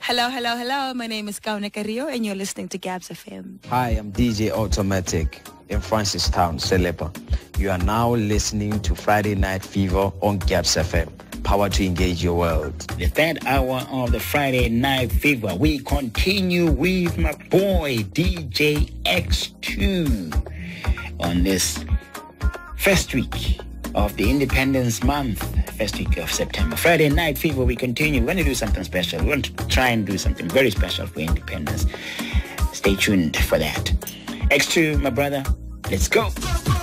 Hello, hello, hello. My name is Kaune Carrillo, and you're listening to Gabz FM. Hi, I'm DJ Automatic in Francistown, Celepa. You are now listening to Friday Night Fever on Gabz FM. Power to engage your world. The third hour of the Friday Night Fever. We continue with my boy DJ X2 on this first week of the Independence Month, first week of September. Friday Night Fever, we continue. We're going to do something special. We're going to try and do something very special for independence. Stay tuned for that. X2, my brother, let's go.